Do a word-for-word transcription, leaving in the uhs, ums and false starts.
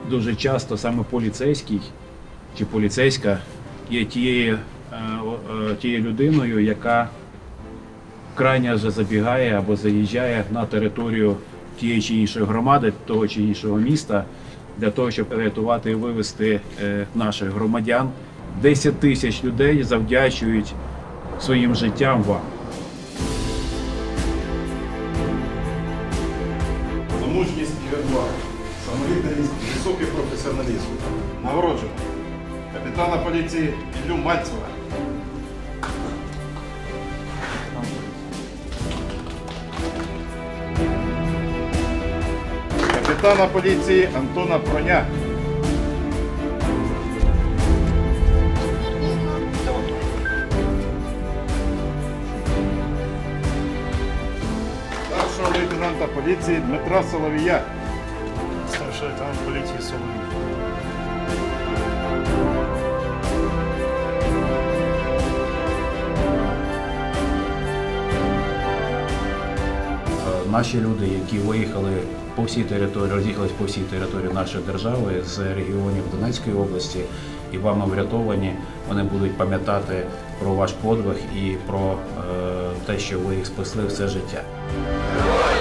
дуже часто саме поліцейський чи поліцейська є тією, тією людиною, яка крайня вже забігає або заїжджає на територію тієї чи іншої громади, того чи іншого міста, для того, щоб рятувати і вивезти наших громадян. десять тисяч людей завдячують своїм життям вам. За мужність і відвагу, самовідданість і високий професіоналізм. Нагороджуємо капітана поліції Іллю Мальцева. Капітана поліції Антона Проня. Старшого лейтенанта поліції Дмитра Соловія. Старший лейтенант поліції Соловій. Наші люди, які виїхали по всій території, роз'їхались по всій території нашої держави з регіонів Донецької області і вами врятовані, вони будуть пам'ятати про ваш подвиг і про е, те, що ви їх спасли все життя.